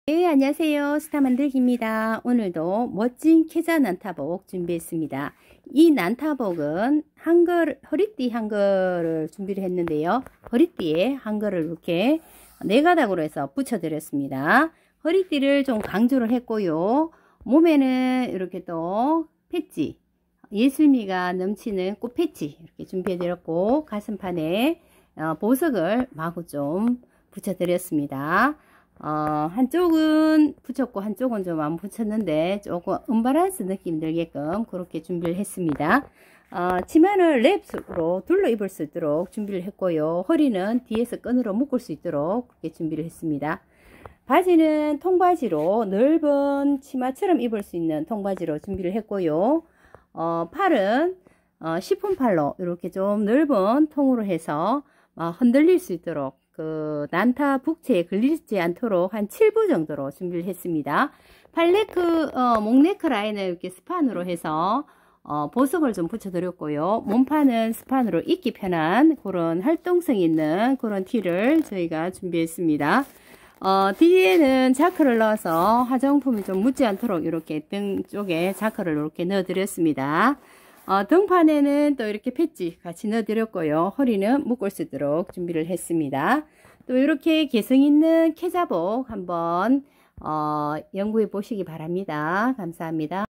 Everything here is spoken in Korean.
네, 안녕하세요. 스타 만들기입니다. 오늘도 멋진 캐자 난타복 준비했습니다. 이 난타복은 허리띠 한글을 준비를 했는데요. 허리띠에 한글을 이렇게 네 가닥으로 해서 붙여드렸습니다. 허리띠를 좀 강조를 했고요. 몸에는 이렇게 또 패치, 예술미가 넘치는 꽃 패치 이렇게 준비해드렸고, 가슴판에 보석을 마구 좀 붙여드렸습니다. 한쪽은 붙였고 한쪽은 좀 안 붙였는데 조금 언밸런스 느낌 들게끔 그렇게 준비를 했습니다. 치마는 랩으로 둘러 입을 수 있도록 준비를 했고요. 허리는 뒤에서 끈으로 묶을 수 있도록 그렇게 준비를 했습니다. 바지는 통바지로 넓은 치마처럼 입을 수 있는 통바지로 준비를 했고요. 팔은 시폰 팔로 이렇게 좀 넓은 통으로 해서 흔들릴 수 있도록 그 난타 북체에 걸리지 않도록 한 7부 정도로 준비를 했습니다. 팔네크 목네크 라인을 이렇게 스판으로 해서 보석을 좀 붙여드렸고요. 몸판은 스판으로 입기 편한 그런 활동성 있는 그런 티를 저희가 준비했습니다. 뒤에는 자크를 넣어서 화장품이 좀 묻지 않도록 이렇게 등 쪽에 자크를 이렇게 넣어 드렸습니다. 등판에는 또 이렇게 패치 같이 넣어 드렸고요. 허리는 묶을 수 있도록 준비를 했습니다. 또 이렇게 개성 있는 캐자복 한번 연구해 보시기 바랍니다. 감사합니다.